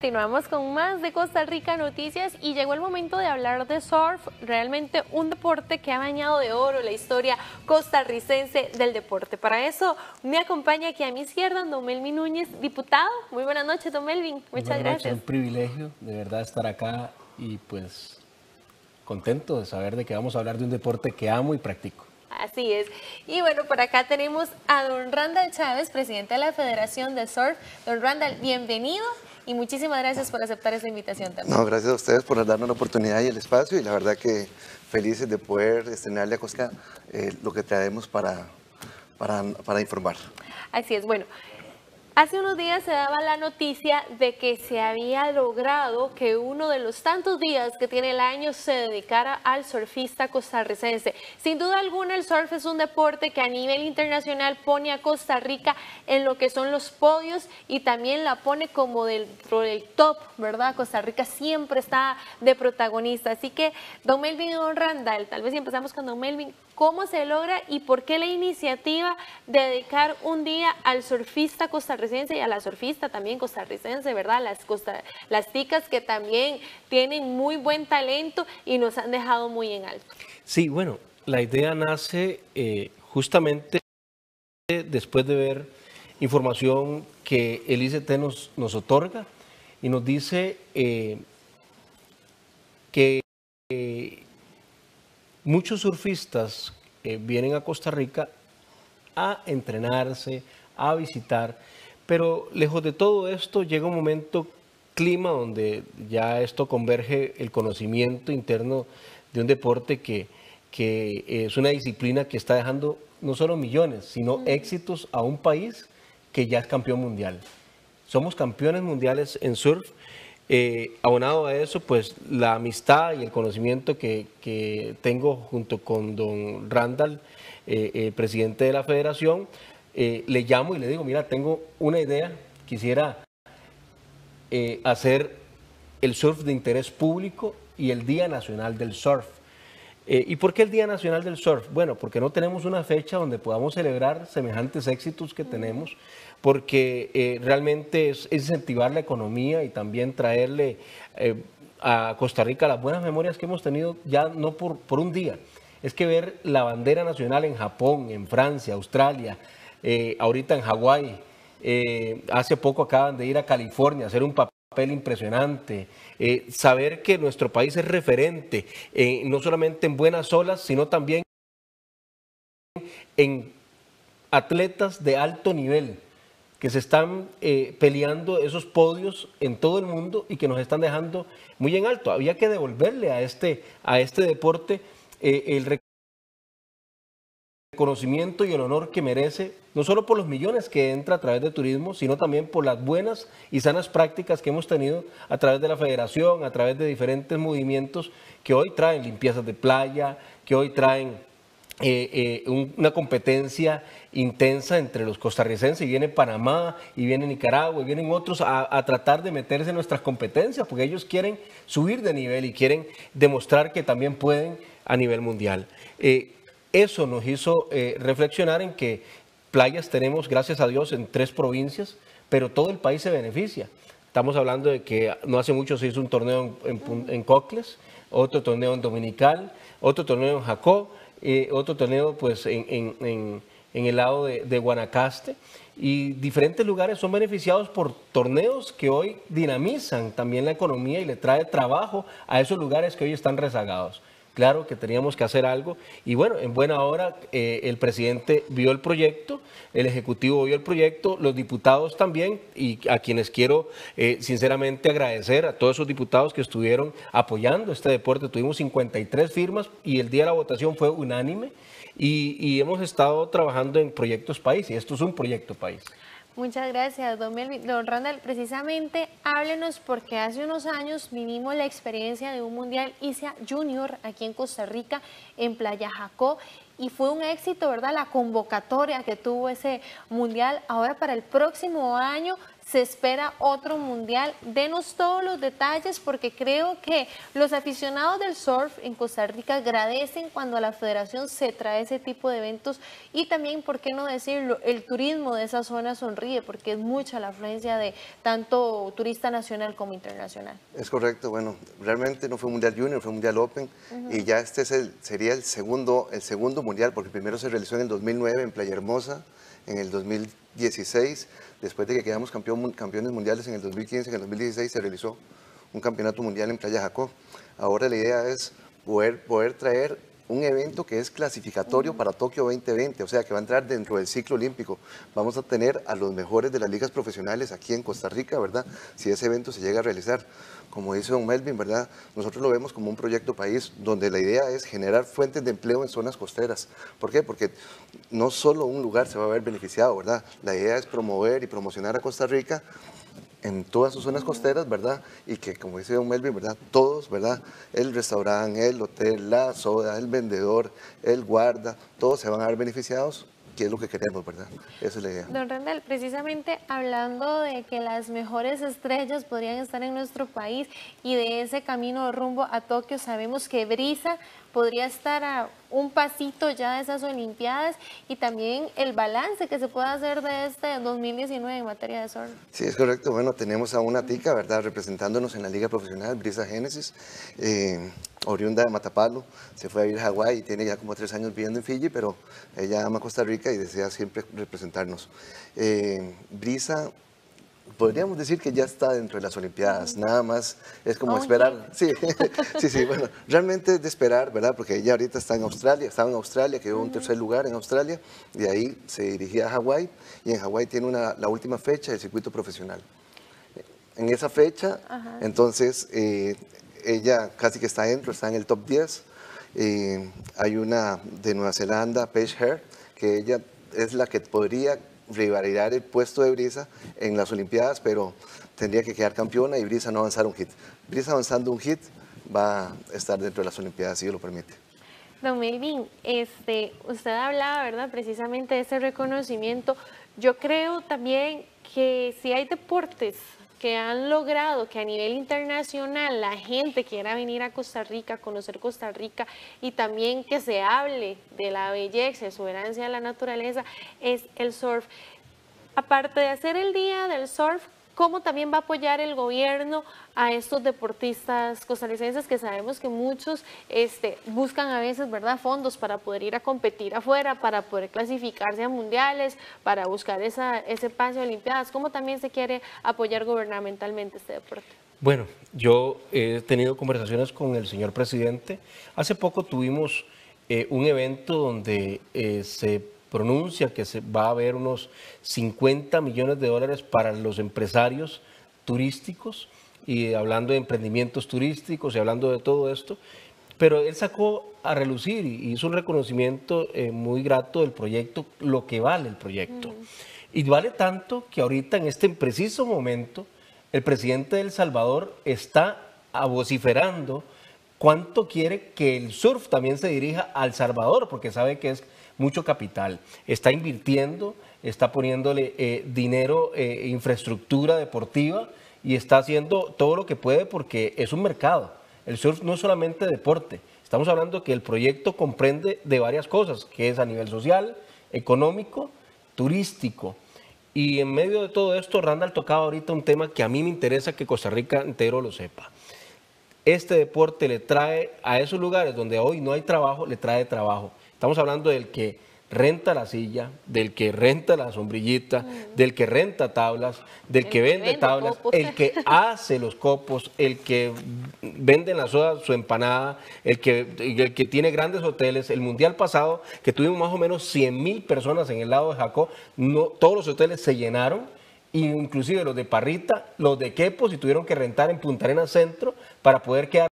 Continuamos con más de Costa Rica Noticias y llegó el momento de hablar de surf, realmente un deporte que ha bañado de oro la historia costarricense del deporte. Para eso me acompaña aquí a mi izquierda don Melvin Núñez, diputado. Muy buenas noches, don Melvin. Muchas gracias. Es un privilegio de verdad estar acá y pues contento de saber de que vamos a hablar de un deporte que amo y practico. Así es. Y bueno, por acá tenemos a don Randall Chávez, presidente de la Federación de Surf. Don Randall, bienvenido. Y muchísimas gracias por aceptar esta invitación también. No, gracias a ustedes por darnos la oportunidad y el espacio y la verdad que felices de poder estrenarle a Cosca lo que traemos para informar. Así es, bueno. Hace unos días se daba la noticia de que se había logrado que uno de los tantos días que tiene el año se dedicara al surfista costarricense. Sin duda alguna el surf es un deporte que a nivel internacional pone a Costa Rica en lo que son los podios y también la pone como dentro del top, ¿verdad? Costa Rica siempre está de protagonista. Así que don Melvin y don Randall, tal vez si empezamos con don Melvin, ¿cómo se logra y por qué la iniciativa de dedicar un día al surfista costarricense y a la surfista también costarricense, ¿verdad? Las ticas que también tienen muy buen talento y nos han dejado muy en alto. Sí, bueno, la idea nace justamente después de ver información que el ICT nos otorga y nos dice que muchos surfistas vienen a Costa Rica a entrenarse, a visitar, pero lejos de todo esto llega un momento clima donde ya esto converge el conocimiento interno de un deporte que es una disciplina que está dejando no solo millones, sino éxitos a un país que ya es campeón mundial. Somos campeones mundiales en surf. Abonado a eso, pues la amistad y el conocimiento que tengo junto con don Randall, presidente de la federación, le llamo y le digo, mira, tengo una idea, quisiera hacer el surf de interés público y el Día Nacional del Surf. ¿Y por qué el Día Nacional del Surf? Bueno, porque no tenemos una fecha donde podamos celebrar semejantes éxitos que tenemos, porque realmente es incentivar la economía y también traerle a Costa Rica las buenas memorias que hemos tenido ya no por un día. Es que ver la bandera nacional en Japón, en Francia, Australia, ahorita en Hawái, hace poco acaban de ir a California a hacer un papel impresionante, saber que nuestro país es referente, no solamente en buenas olas, sino también en atletas de alto nivel, que se están peleando esos podios en todo el mundo y que nos están dejando muy en alto. Había que devolverle a este deporte el reconocimiento y el honor que merece, no solo por los millones que entra a través de turismo, sino también por las buenas y sanas prácticas que hemos tenido a través de la federación, a través de diferentes movimientos que hoy traen limpiezas de playa, que hoy traen una competencia intensa entre los costarricenses, y viene Panamá, y viene Nicaragua, y vienen otros a tratar de meterse en nuestras competencias, porque ellos quieren subir de nivel y quieren demostrar que también pueden a nivel mundial. Eso nos hizo reflexionar en que playas tenemos, gracias a Dios, en 3 provincias, pero todo el país se beneficia. Estamos hablando de que no hace mucho se hizo un torneo en Cocles, otro torneo en Dominical, otro torneo en Jacó, otro torneo pues en el lado de Guanacaste, y diferentes lugares son beneficiados por torneos que hoy dinamizan también la economía y le trae trabajo a esos lugares que hoy están rezagados. Claro que teníamos que hacer algo y bueno, en buena hora el presidente vio el proyecto, el ejecutivo vio el proyecto, los diputados también, y a quienes quiero sinceramente agradecer a todos esos diputados que estuvieron apoyando este deporte. Tuvimos 53 firmas y el día de la votación fue unánime y hemos estado trabajando en proyectos país, y esto es un proyecto país. Muchas gracias, don Melvin. Don Randall, precisamente háblenos, porque hace unos años vivimos la experiencia de un Mundial ISEA Junior aquí en Costa Rica, en Playa Jacó, y fue un éxito, ¿verdad? La convocatoria que tuvo ese Mundial. Ahora para el próximo año se espera otro mundial. Denos todos los detalles porque creo que los aficionados del surf en Costa Rica agradecen cuando la federación se trae ese tipo de eventos y también, ¿por qué no decirlo?, el turismo de esa zona sonríe porque es mucha la afluencia de tanto turista nacional como internacional. Es correcto, bueno, realmente no fue Mundial Junior, fue Mundial Open y ya este sería el segundo mundial porque primero se realizó en el 2009 en Playa Hermosa, en el 2016, después de que quedamos campeones mundiales en el 2015, en el 2016 se realizó un campeonato mundial en Playa Jacó. Ahora la idea es poder traer un evento que es clasificatorio para Tokio 2020, o sea que va a entrar dentro del ciclo olímpico. Vamos a tener a los mejores de las ligas profesionales aquí en Costa Rica, ¿verdad? Si ese evento se llega a realizar. Como dice don Melvin, ¿verdad? Nosotros lo vemos como un proyecto país donde la idea es generar fuentes de empleo en zonas costeras. ¿Por qué? Porque no solo un lugar se va a ver beneficiado, ¿verdad? La idea es promover y promocionar a Costa Rica en todas sus zonas costeras, ¿verdad? Y que, como dice don Melvin, ¿verdad? Todos, ¿verdad? El restaurante, el hotel, la soda, el vendedor, el guarda, todos se van a ver beneficiados, que es lo que queremos, ¿verdad? Esa es la idea. Don Randall, precisamente hablando de que las mejores estrellas podrían estar en nuestro país y de ese camino rumbo a Tokio, sabemos que Brisa podría estar a un pasito ya de esas Olimpiadas y también el balance que se puede hacer de este 2019 en materia de surf. Sí, es correcto. Bueno, tenemos a una tica, ¿verdad?, representándonos en la liga profesional, Brisa Génesis, oriunda de Matapalo, se fue a vivir a Hawái y tiene ya como 3 años viviendo en Fiji, pero ella ama Costa Rica y desea siempre representarnos. Brisa, podríamos decir que ya está dentro de las Olimpiadas, nada más es como esperar. Sí, sí, bueno, realmente es de esperar, ¿verdad? Porque ella ahorita está en Australia, estaba en Australia, quedó en tercer lugar en Australia, de ahí se dirigía a Hawái y en Hawái tiene la última fecha del circuito profesional. En esa fecha, entonces, ella casi que está dentro, está en el top 10. Hay una de Nueva Zelanda, Paige Hare, que ella es la que podría revalidar el puesto de Brisa en las Olimpiadas, pero tendría que quedar campeona y Brisa no avanzar un hit. Brisa avanzando un hit va a estar dentro de las Olimpiadas, si Dios lo permite. Don Melvin, usted hablaba, ¿verdad?, precisamente de ese reconocimiento. Yo creo también que si hay deportes que han logrado que a nivel internacional la gente quiera venir a Costa Rica, conocer Costa Rica y también que se hable de la belleza, exuberancia de la naturaleza, es el surf. Aparte de hacer el Día del Surf, ¿cómo también va a apoyar el gobierno a estos deportistas costarricenses que sabemos que muchos buscan a veces, ¿verdad?, fondos para poder ir a competir afuera, para poder clasificarse a mundiales, para buscar ese pase a Olimpiadas? ¿Cómo también se quiere apoyar gubernamentalmente este deporte? Bueno, yo he tenido conversaciones con el señor presidente. Hace poco tuvimos un evento donde se pronuncia que se va a haber unos 50 millones de dólares para los empresarios turísticos y hablando de emprendimientos turísticos y hablando de todo esto, pero él sacó a relucir y hizo un reconocimiento muy grato del proyecto, lo que vale el proyecto. Y vale tanto que ahorita en este preciso momento el presidente de El Salvador está vociferando cuánto quiere que el surf también se dirija a El Salvador, porque sabe que es mucho capital. Está invirtiendo, está poniéndole dinero, infraestructura deportiva y está haciendo todo lo que puede porque es un mercado. El surf no es solamente deporte. Estamos hablando que el proyecto comprende de varias cosas, que es a nivel social, económico, turístico. Y en medio de todo esto, Randall tocaba ahorita un tema que a mí me interesa que Costa Rica entero lo sepa. Este deporte le trae a esos lugares donde hoy no hay trabajo, le trae trabajo. Estamos hablando del que renta la silla, del que renta la sombrillita, del que renta tablas, del que vende tablas, copos, el que hace los copos, el que vende en la soda su empanada, el que tiene grandes hoteles. El mundial pasado, que tuvimos más o menos 100,000 personas en el lado de Jacó, todos los hoteles se llenaron, inclusive los de Parrita, los de Quepos, y tuvieron que rentar en Punta Arenas Centro para poder quedar